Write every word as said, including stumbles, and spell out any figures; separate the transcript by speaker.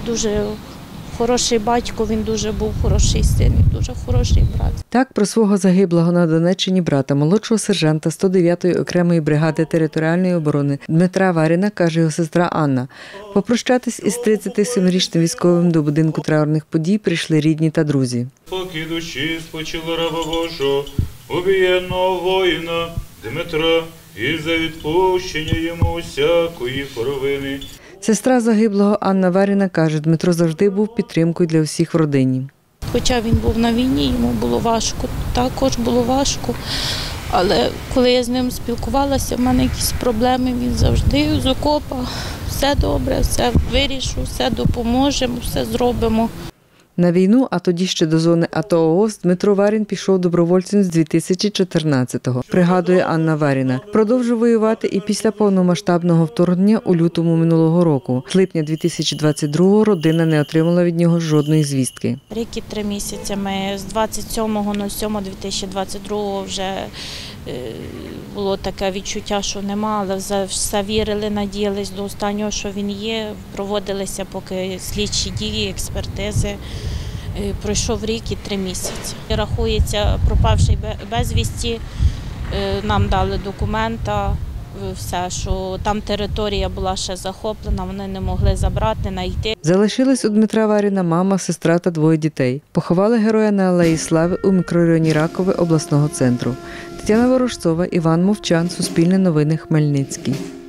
Speaker 1: дуже хороший батько, він дуже був хороший син, дуже хороший брат.
Speaker 2: Так про свого загиблого на Донеччині брата, молодшого сержанта сто дев'ятої окремої бригади територіальної оборони Дмитра Варіна, каже його сестра Анна. Попрощатись із тридцятисемирічним військовим до будинку траурних подій прийшли рідні та друзі.
Speaker 3: Спокій душі спочила раба Божого, убієнного воїна Дмитра, і за відпущення йому усякої провини.
Speaker 2: Сестра загиблого Анна Варіна каже, Дмитро завжди був підтримкою для усіх в родині.
Speaker 1: Хоча він був на війні, йому було важко, також було важко. Але коли я з ним спілкувалася, в мене якісь проблеми, він завжди з окопа. Все добре, все вирішу, все допоможемо, все зробимо.
Speaker 2: На війну, а тоді ще до зони АТО-ООС, Дмитро Варін пішов добровольцем з дві тисячі чотирнадцятого, пригадує Анна Варіна. Продовжив воювати і після повномасштабного вторгнення у лютому минулого року. З липня дві тисячі двадцять другого родина не отримала від нього жодної звістки.
Speaker 1: Рік і три місяці ми з двадцять сьомого сьомого дві тисячі двадцять другого вже було таке відчуття, що нема, але все вірили, надіялись до останнього, що він є. Проводилися поки слідчі дії, експертизи. Пройшов рік і три місяці. Рахується пропавший безвісті, нам дали документа, все, що там територія була ще захоплена, вони не могли забрати, знайти.
Speaker 2: Залишились у Дмитра Варіна мама, сестра та двоє дітей. Поховали героя на Алеї Слави у мікрорайоні Ракове обласного центру. Тетяна Ворожцова, Іван Мовчан, Суспільне новини, Хмельницький.